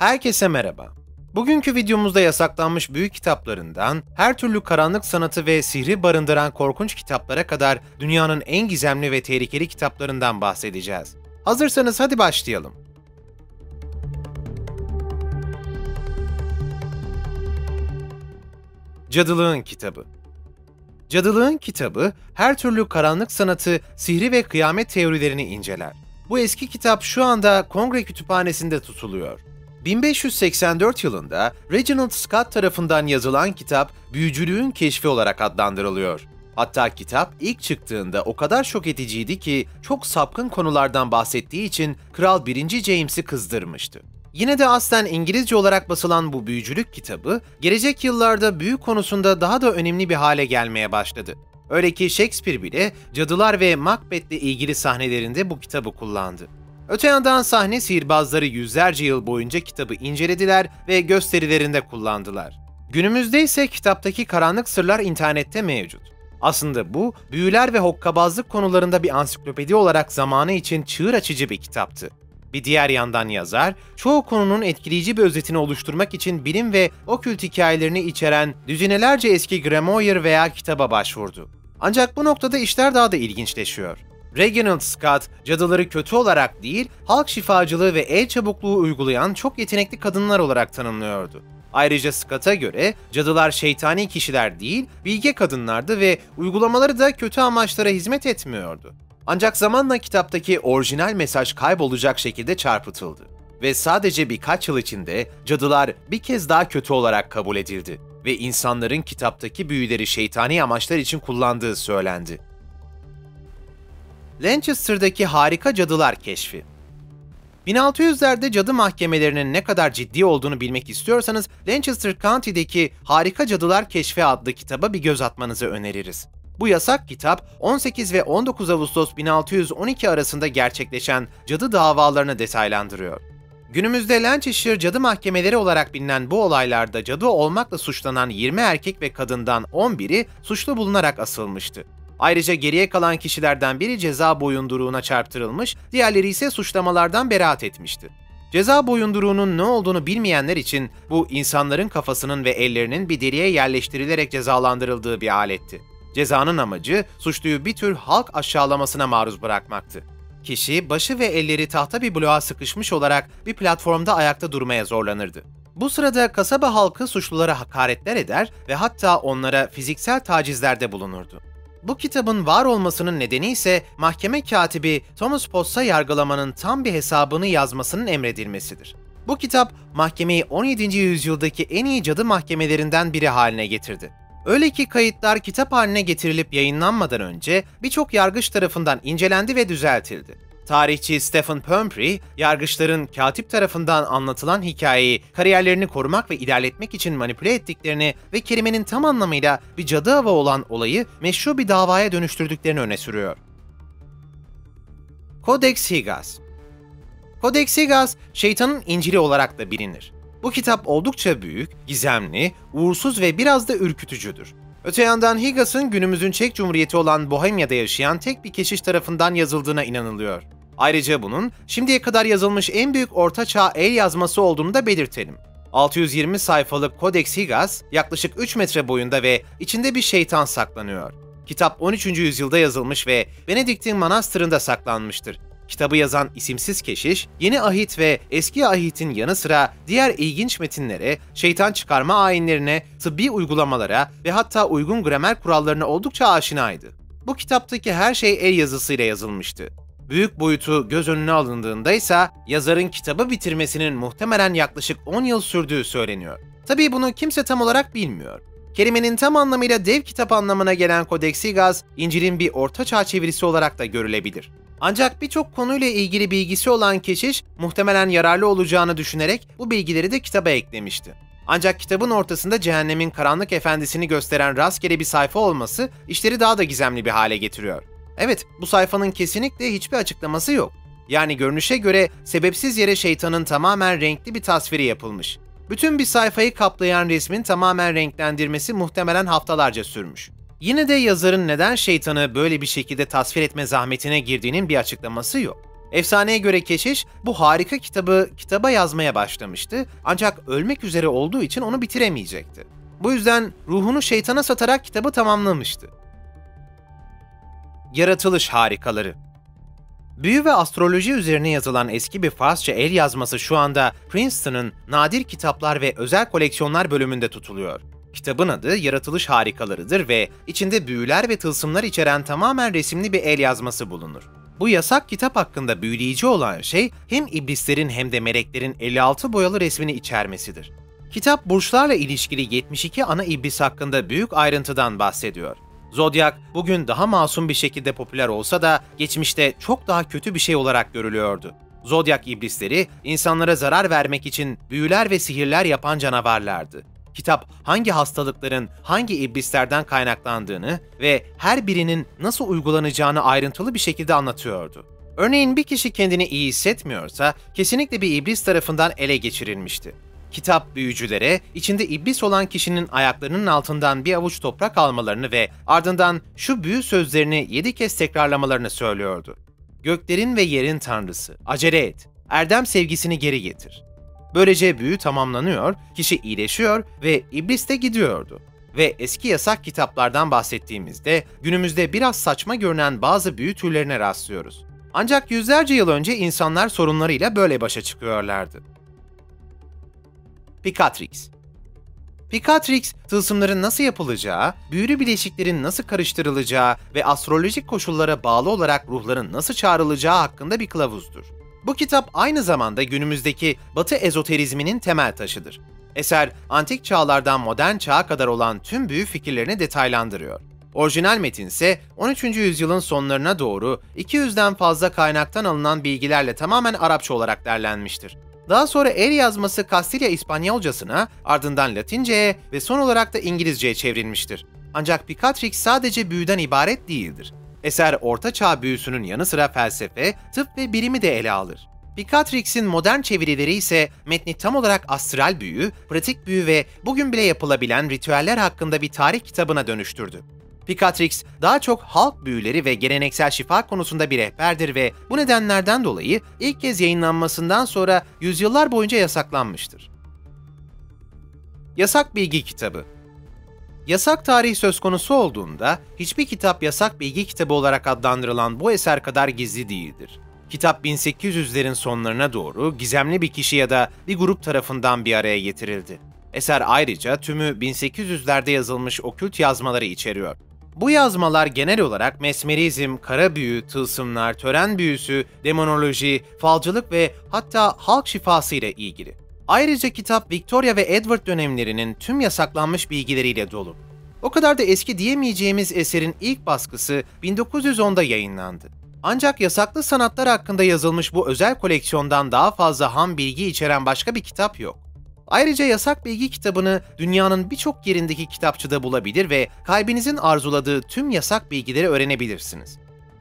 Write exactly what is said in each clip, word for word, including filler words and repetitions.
Herkese merhaba. Bugünkü videomuzda yasaklanmış büyük kitaplarından, her türlü karanlık sanatı ve sihri barındıran korkunç kitaplara kadar dünyanın en gizemli ve tehlikeli kitaplarından bahsedeceğiz. Hazırsanız hadi başlayalım. Cadılığın Kitabı. Cadılığın Kitabı, her türlü karanlık sanatı, sihri ve kıyamet teorilerini inceler. Bu eski kitap şu anda Kongre Kütüphanesi'nde tutuluyor. bin beş yüz seksen dört yılında Reginald Scott tarafından yazılan kitap, büyücülüğün keşfi olarak adlandırılıyor. Hatta kitap ilk çıktığında o kadar şok ediciydi ki çok sapkın konulardan bahsettiği için Kral birinci James'i kızdırmıştı. Yine de aslen İngilizce olarak basılan bu büyücülük kitabı, gelecek yıllarda büyü konusunda daha da önemli bir hale gelmeye başladı. Öyle ki Shakespeare bile cadılar ve Macbeth'le ilgili sahnelerinde bu kitabı kullandı. Öte yandan sahne sihirbazları yüzlerce yıl boyunca kitabı incelediler ve gösterilerinde kullandılar. Günümüzde ise kitaptaki karanlık sırlar internette mevcut. Aslında bu, büyüler ve hokkabazlık konularında bir ansiklopedi olarak zamanı için çığır açıcı bir kitaptı. Bir diğer yandan yazar, çoğu konunun etkileyici bir özetini oluşturmak için bilim ve okült hikayelerini içeren düzinelerce eski grimoire veya kitaba başvurdu. Ancak bu noktada işler daha da ilginçleşiyor. Reginald Scott, cadıları kötü olarak değil, halk şifacılığı ve el çabukluğu uygulayan çok yetenekli kadınlar olarak tanımlıyordu. Ayrıca Scott'a göre cadılar şeytani kişiler değil, bilge kadınlardı ve uygulamaları da kötü amaçlara hizmet etmiyordu. Ancak zamanla kitaptaki orijinal mesaj kaybolacak şekilde çarpıtıldı. Ve sadece birkaç yıl içinde cadılar bir kez daha kötü olarak kabul edildi ve insanların kitaptaki büyüleri şeytani amaçlar için kullandığı söylendi. Lancaster'daki harika cadılar keşfi. bin altı yüzlerde cadı mahkemelerinin ne kadar ciddi olduğunu bilmek istiyorsanız Lancaster County'deki Harika Cadılar Keşfi adlı kitaba bir göz atmanızı öneririz. Bu yasak kitap on sekiz ve on dokuz Ağustos bin altı yüz on iki arasında gerçekleşen cadı davalarını detaylandırıyor. Günümüzde Lancashire cadı mahkemeleri olarak bilinen bu olaylarda cadı olmakla suçlanan yirmi erkek ve kadından on biri suçlu bulunarak asılmıştı. Ayrıca geriye kalan kişilerden biri ceza boyunduruğuna çarptırılmış, diğerleri ise suçlamalardan beraat etmişti. Ceza boyunduruğunun ne olduğunu bilmeyenler için bu insanların kafasının ve ellerinin bir deliğe yerleştirilerek cezalandırıldığı bir aletti. Cezanın amacı suçluyu bir tür halk aşağılamasına maruz bırakmaktı. Kişi başı ve elleri tahta bir bloğa sıkışmış olarak bir platformda ayakta durmaya zorlanırdı. Bu sırada kasaba halkı suçlulara hakaretler eder ve hatta onlara fiziksel tacizlerde bulunurdu. Bu kitabın var olmasının nedeni ise mahkeme katibi Thomas Potts'a yargılamanın tam bir hesabını yazmasının emredilmesidir. Bu kitap, mahkemeyi on yedinci yüzyıldaki en iyi cadı mahkemelerinden biri haline getirdi. Öyle ki kayıtlar kitap haline getirilip yayınlanmadan önce birçok yargıç tarafından incelendi ve düzeltildi. Tarihçi Stephen Pumphrey, yargıçların katip tarafından anlatılan hikayeyi kariyerlerini korumak ve ilerletmek için manipüle ettiklerini ve kelimenin tam anlamıyla bir cadı avı olan olayı meşru bir davaya dönüştürdüklerini öne sürüyor. Codex Higas. Codex Higas, şeytanın İncil'i olarak da bilinir. Bu kitap oldukça büyük, gizemli, uğursuz ve biraz da ürkütücüdür. Öte yandan Higas'ın günümüzün Çek Cumhuriyeti olan Bohemya'da yaşayan tek bir keşiş tarafından yazıldığına inanılıyor. Ayrıca bunun şimdiye kadar yazılmış en büyük ortaçağ el yazması olduğunu da belirtelim. altı yüz yirmi sayfalık Codex Higas yaklaşık üç metre boyunda ve içinde bir şeytan saklanıyor. Kitap on üçüncü yüzyılda yazılmış ve Benediktin Manastırı'nda saklanmıştır. Kitabı yazan isimsiz keşiş, Yeni Ahit ve Eski Ahit'in yanı sıra diğer ilginç metinlere, şeytan çıkarma ayinlerine, tıbbi uygulamalara ve hatta uygun gramer kurallarına oldukça aşinaydı. Bu kitaptaki her şey el yazısıyla yazılmıştı. Büyük boyutu göz önüne alındığında ise yazarın kitabı bitirmesinin muhtemelen yaklaşık on yıl sürdüğü söyleniyor. Tabii bunu kimse tam olarak bilmiyor. Kelimenin tam anlamıyla dev kitap anlamına gelen Codex Higas, İncil'in bir ortaçağ çevirisi olarak da görülebilir. Ancak birçok konuyla ilgili bilgisi olan keşiş muhtemelen yararlı olacağını düşünerek bu bilgileri de kitaba eklemişti. Ancak kitabın ortasında cehennemin karanlık efendisini gösteren rastgele bir sayfa olması işleri daha da gizemli bir hale getiriyor. Evet, bu sayfanın kesinlikle hiçbir açıklaması yok. Yani görünüşe göre sebepsiz yere şeytanın tamamen renkli bir tasviri yapılmış. Bütün bir sayfayı kaplayan resmin tamamen renklendirmesi muhtemelen haftalarca sürmüş. Yine de yazarın neden şeytanı böyle bir şekilde tasvir etme zahmetine girdiğinin bir açıklaması yok. Efsaneye göre keşiş bu harika kitabı kitaba yazmaya başlamıştı ancak ölmek üzere olduğu için onu bitiremeyecekti. Bu yüzden ruhunu şeytana satarak kitabı tamamlamıştı. Yaratılış harikaları. Büyü ve astroloji üzerine yazılan eski bir Farsça el yazması şu anda Princeton'ın nadir kitaplar ve özel koleksiyonlar bölümünde tutuluyor. Kitabın adı Yaratılış Harikalarıdır ve içinde büyüler ve tılsımlar içeren tamamen resimli bir el yazması bulunur. Bu yasak kitap hakkında büyüleyici olan şey hem iblislerin hem de meleklerin elli altı boyalı resmini içermesidir. Kitap burçlarla ilişkili yetmiş iki ana iblis hakkında büyük ayrıntıdan bahsediyor. Zodyak bugün daha masum bir şekilde popüler olsa da geçmişte çok daha kötü bir şey olarak görülüyordu. Zodyak iblisleri insanlara zarar vermek için büyüler ve sihirler yapan canavarlardı. Kitap hangi hastalıkların hangi iblislerden kaynaklandığını ve her birinin nasıl uygulanacağını ayrıntılı bir şekilde anlatıyordu. Örneğin bir kişi kendini iyi hissetmiyorsa kesinlikle bir iblis tarafından ele geçirilmişti. Kitap büyücülere içinde iblis olan kişinin ayaklarının altından bir avuç toprak almalarını ve ardından şu büyü sözlerini yedi kez tekrarlamalarını söylüyordu. Göklerin ve yerin tanrısı, acele et, erdem sevgisini geri getir. Böylece büyü tamamlanıyor, kişi iyileşiyor ve iblis de gidiyordu. Ve eski yasak kitaplardan bahsettiğimizde günümüzde biraz saçma görünen bazı büyü türlerine rastlıyoruz. Ancak yüzlerce yıl önce insanlar sorunlarıyla böyle başa çıkıyorlardı. Picatrix. Picatrix, tılsımların nasıl yapılacağı, büyülü bileşiklerin nasıl karıştırılacağı ve astrolojik koşullara bağlı olarak ruhların nasıl çağrılacağı hakkında bir kılavuzdur. Bu kitap aynı zamanda günümüzdeki Batı ezoterizminin temel taşıdır. Eser, antik çağlardan modern çağa kadar olan tüm büyü fikirlerini detaylandırıyor. Orijinal metin ise on üçüncü yüzyılın sonlarına doğru iki yüzden fazla kaynaktan alınan bilgilerle tamamen Arapça olarak derlenmiştir. Daha sonra el yazması Kastilya İspanyolcasına, ardından Latince'ye ve son olarak da İngilizce'ye çevrilmiştir. Ancak Picatrix sadece büyüden ibaret değildir. Eser Orta Çağ büyüsünün yanı sıra felsefe, tıp ve bilimi de ele alır. Picatrix'in modern çevirileri ise metni tam olarak astral büyü, pratik büyü ve bugün bile yapılabilen ritüeller hakkında bir tarih kitabına dönüştürdü. Picatrix daha çok halk büyüleri ve geleneksel şifa konusunda bir rehberdir ve bu nedenlerden dolayı ilk kez yayınlanmasından sonra yüzyıllar boyunca yasaklanmıştır. Yasak Bilgi Kitabı. Yasak tarih söz konusu olduğunda hiçbir kitap yasak bilgi kitabı olarak adlandırılan bu eser kadar gizli değildir. Kitap bin sekiz yüzlerin sonlarına doğru gizemli bir kişi ya da bir grup tarafından bir araya getirildi. Eser ayrıca tümü bin sekiz yüzlerde yazılmış okült yazmaları içeriyor. Bu yazmalar genel olarak mesmerizm, kara büyü, tılsımlar, tören büyüsü, demonoloji, falcılık ve hatta halk şifası ile ilgili. Ayrıca kitap Victoria ve Edward dönemlerinin tüm yasaklanmış bilgileriyle dolu. O kadar da eski diyemeyeceğimiz eserin ilk baskısı bin dokuz yüz onda yayınlandı. Ancak yasaklı sanatlar hakkında yazılmış bu özel koleksiyondan daha fazla ham bilgi içeren başka bir kitap yok. Ayrıca Yasak Bilgi kitabını dünyanın birçok yerindeki kitapçıda bulabilir ve kalbinizin arzuladığı tüm yasak bilgileri öğrenebilirsiniz.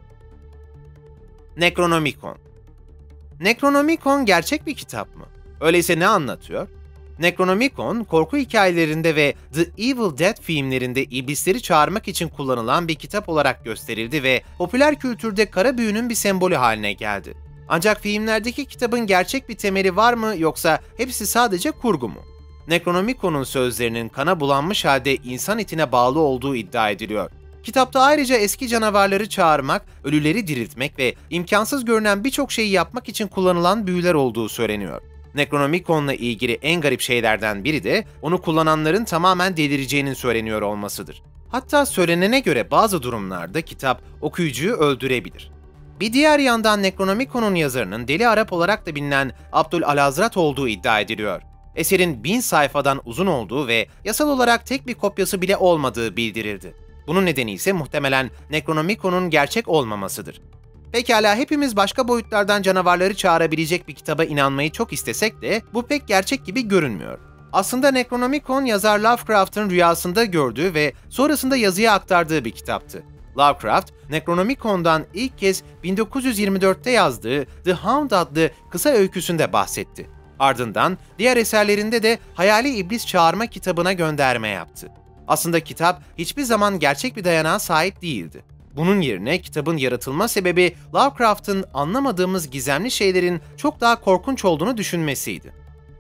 Necronomicon. Necronomicon gerçek bir kitap mı? Öyleyse ne anlatıyor? Necronomicon, korku hikayelerinde ve The Evil Dead filmlerinde iblisleri çağırmak için kullanılan bir kitap olarak gösterildi ve popüler kültürde kara büyünün bir sembolü haline geldi. Ancak filmlerdeki kitabın gerçek bir temeli var mı yoksa hepsi sadece kurgu mu? Necronomicon'un sözlerinin kana bulanmış halde insan itine bağlı olduğu iddia ediliyor. Kitapta ayrıca eski canavarları çağırmak, ölüleri diriltmek ve imkansız görünen birçok şeyi yapmak için kullanılan büyüler olduğu söyleniyor. Necronomicon'la ilgili en garip şeylerden biri de onu kullananların tamamen delireceğinin söyleniyor olmasıdır. Hatta söylenene göre bazı durumlarda kitap okuyucuyu öldürebilir. Bir diğer yandan Necronomicon'un yazarının Deli Arap olarak da bilinen Abdülalazrat olduğu iddia ediliyor. Eserin bin sayfadan uzun olduğu ve yasal olarak tek bir kopyası bile olmadığı bildirildi. Bunun nedeni ise muhtemelen Necronomicon'un gerçek olmamasıdır. Pekala hepimiz başka boyutlardan canavarları çağırabilecek bir kitaba inanmayı çok istesek de bu pek gerçek gibi görünmüyor. Aslında Necronomicon yazar Lovecraft'ın rüyasında gördüğü ve sonrasında yazıya aktardığı bir kitaptı. Lovecraft, Necronomicon'dan ilk kez bin dokuz yüz yirmi dörtte yazdığı The Hound adlı kısa öyküsünde bahsetti. Ardından diğer eserlerinde de Hayali İblis Çağırma kitabına gönderme yaptı. Aslında kitap hiçbir zaman gerçek bir dayanağa sahip değildi. Bunun yerine kitabın yaratılma sebebi Lovecraft'ın anlamadığımız gizemli şeylerin çok daha korkunç olduğunu düşünmesiydi.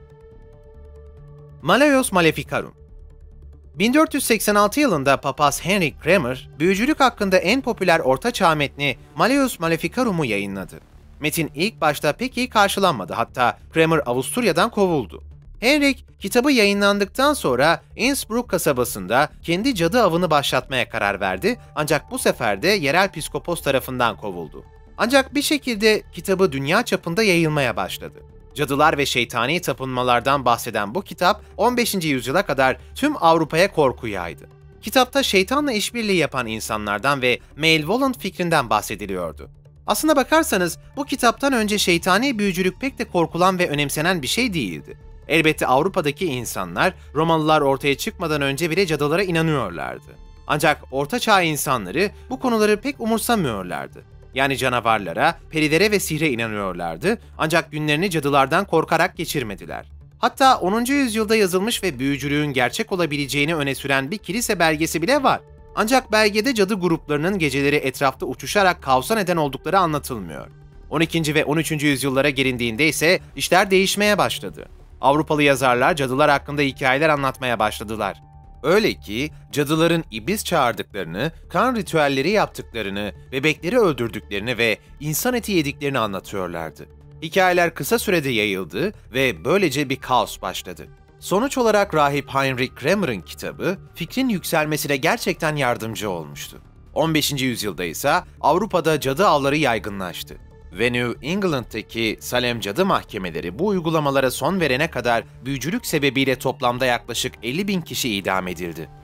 Malleus Maleficarum bin dört yüz seksen altı yılında papaz Henry Kramer, büyücülük hakkında en popüler ortaçağ metni Malleus Maleficarum'u yayınladı. Metin ilk başta pek iyi karşılanmadı, hatta Kramer Avusturya'dan kovuldu. Henrik, kitabı yayınlandıktan sonra Innsbruck kasabasında kendi cadı avını başlatmaya karar verdi, ancak bu sefer de yerel piskopos tarafından kovuldu. Ancak bir şekilde kitabı dünya çapında yayılmaya başladı. Cadılar ve şeytani tapınmalardan bahseden bu kitap on beşinci yüzyıla kadar tüm Avrupa'ya korku yaydı. Kitapta şeytanla işbirliği yapan insanlardan ve Malevolent fikrinden bahsediliyordu. Aslına bakarsanız bu kitaptan önce şeytani büyücülük pek de korkulan ve önemsenen bir şey değildi. Elbette Avrupa'daki insanlar Romalılar ortaya çıkmadan önce bile cadılara inanıyorlardı. Ancak Orta Çağ insanları bu konuları pek umursamıyorlardı. Yani canavarlara, perilere ve sihre inanıyorlardı, ancak günlerini cadılardan korkarak geçirmediler. Hatta onuncu yüzyılda yazılmış ve büyücülüğün gerçek olabileceğini öne süren bir kilise belgesi bile var. Ancak belgede cadı gruplarının geceleri etrafta uçuşarak kaosa neden oldukları anlatılmıyor. on ikinci ve on üçüncü yüzyıllara gelindiğinde ise işler değişmeye başladı. Avrupalı yazarlar cadılar hakkında hikayeler anlatmaya başladılar. Öyle ki cadıların iblis çağırdıklarını, kan ritüelleri yaptıklarını, bebekleri öldürdüklerini ve insan eti yediklerini anlatıyorlardı. Hikayeler kısa sürede yayıldı ve böylece bir kaos başladı. Sonuç olarak rahip Heinrich Kramer'ın kitabı fikrin yükselmesine gerçekten yardımcı olmuştu. on beşinci yüzyılda ise Avrupa'da cadı avları yaygınlaştı ve New England'daki Salem cadı mahkemeleri bu uygulamalara son verene kadar büyücülük sebebiyle toplamda yaklaşık elli bin kişi idam edildi.